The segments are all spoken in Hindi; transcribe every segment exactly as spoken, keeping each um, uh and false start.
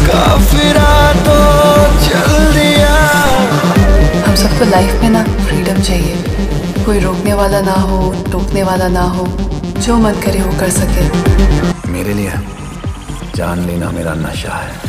काफिरा तो चल दिया। हम सबको लाइफ में ना फ्रीडम चाहिए, कोई रोकने वाला ना हो, टोकने वाला ना हो, जो मन करे वो कर सके। मेरे लिए जान लेना मेरा नशा है।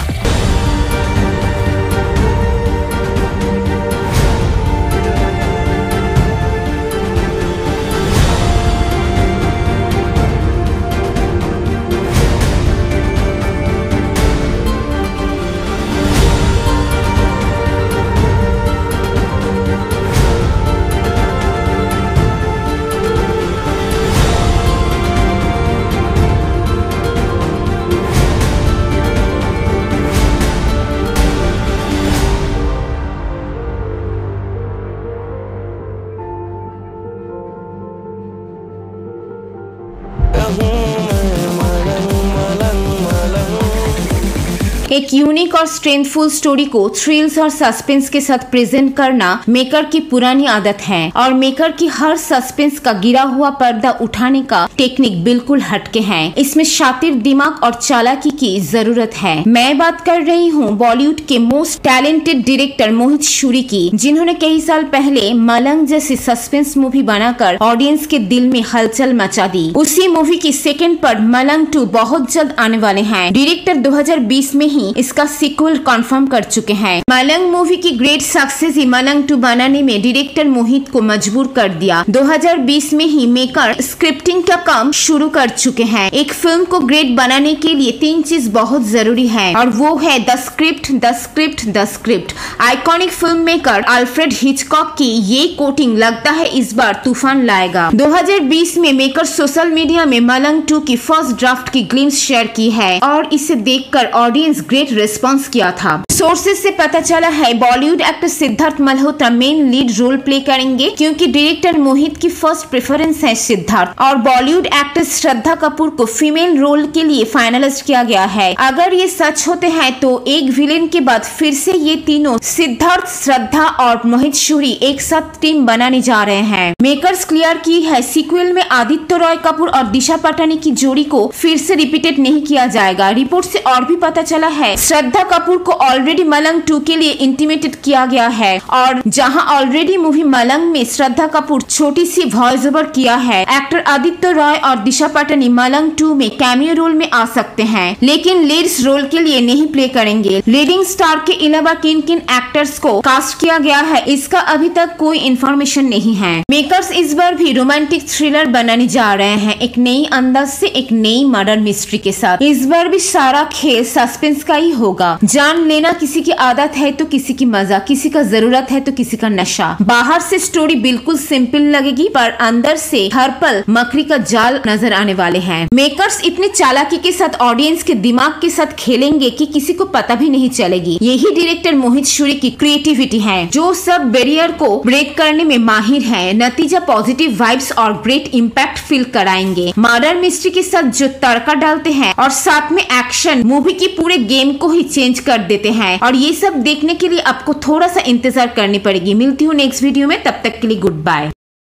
एक यूनिक और स्ट्रेंथफुल स्टोरी को थ्रिल्स और सस्पेंस के साथ प्रेजेंट करना मेकर की पुरानी आदत है और मेकर की हर सस्पेंस का गिरा हुआ पर्दा उठाने का टेक्निक बिल्कुल हटके है। इसमें शातिर दिमाग और चालाकी की जरूरत है। मैं बात कर रही हूँ बॉलीवुड के most talented director Mohit Suri की, जिन्होंने कई साल पहले मलंग जैसी सस्पेंस मूवी बनाकर ऑडियंस के दिल में हलचल मचा दी। उसी मूवी की सेकेंड पार्ट मलंग टू बहुत जल्द आने वाले हैं। डायरेक्टर दो हज़ार बीस में ही इसका सीक्वल कंफर्म कर चुके हैं। मलंग मूवी की great success he Malang to बनाने में डायरेक्टर मोहित को मजबूर कर दिया। दो हज़ार बीस में ही मेकर स्क्रिप्टिंग का काम शुरू कर चुके हैं। एक फिल्म को ग्रेट बनाने के लिए तीन चीज बहुत जरूरी है और वो है the script, the script, the script. Iconic film maker Alfred Hitchcock की ये कोटिंग लगता है इस बार तूफान लाएगा। दो हज़ार बीस में मेकर सोशल मीडिया में मलंग टू की फर्स्ट ड्राफ्ट की ग्लिम्स शेयर की है और इसे देखकर ऑडियंस ग्रेट रिस्पांस किया था। सोर्सेज से पता चला है Bollywood actor Siddharth Malhotra main lead role play करेंगे, क्योंकि डायरेक्टर मोहित की फर्स्ट प्रेफरेंस है सिद्धार्थ और बॉलीवुड एक्टर श्रद्धा कपूर को फीमेल रोल के लिए फाइनलिस्ट किया गया है। अगर ये सच होते हैं तो एक विलेन के बाद फिर से ये तीनों सिद्धार्थ, श्रद्धा और मोहित शूरी एक साथ टीम बनाने जा रहे हैं। मेकर्स क्लियर की है सीक्वल में आदित्य रॉय कपूर और दिशा पटानी की जोड़ी को फिर से रिपीटेड नहीं किया जाएगा। रिपोर्ट से और भी पता चला है श्रद्धा कपूर को ऑलरेडी मलंग टू के लिए इंटीमेटेड किया गया है और जहां ऑलरेडी मूवी मलंग में श्रद्धा कपूर छोटी सी वॉइस ओवर किया है, एक्टर आदित्य रॉय और दिशा पटानी मलंग टू में कैमियो रोल में आ सकते हैं, लेकिन लीड्स रोल के लिए नहीं प्ले करेंगे। लीडिंग स्टार के अलावा किन किन एक्टर्स को कास्ट किया गया है इसका अभी तक कोई इन्फॉर्मेशन नहीं है। मेकर्स इस बार भी रोमांटिक थ्रिलर बनाने जा रहे हैं, एक नई अंदाज से, एक नई मर्डर मिस्ट्री के साथ। इस बार भी सारा खेल सस्पेंस का ही होगा। जान लेना किसी की आदत है तो किसी की मजा, किसी का जरूरत है तो किसी का नशा। बाहर से स्टोरी बिल्कुल सिंपल लगेगी पर अंदर से हर पल मकड़ी का जाल नजर आने वाले हैं। मेकर्स इतनी चालाकी के साथ ऑडियंस के दिमाग के साथ खेलेंगे कि किसी को पता भी नहीं चलेगी। यही डायरेक्टर मोहित शूरी की क्रिएटिविटी है, जो सब बैरियर को ब्रेक करने में माहिर है। नतीजा पॉजिटिव वाइब्स और ग्रेट इम्पैक्ट फील कराएंगे। मर्डर मिस्ट्री के साथ जो तड़का डालते हैं और साथ में एक्शन मूवी की पूरे गेम को ही चेंज कर देते हैं और ये सब देखने के लिए आपको थोड़ा सा इंतजार करनी पड़ेगी। मिलती हूँ नेक्स्ट वीडियो में, तब तक के लिए गुड बाय।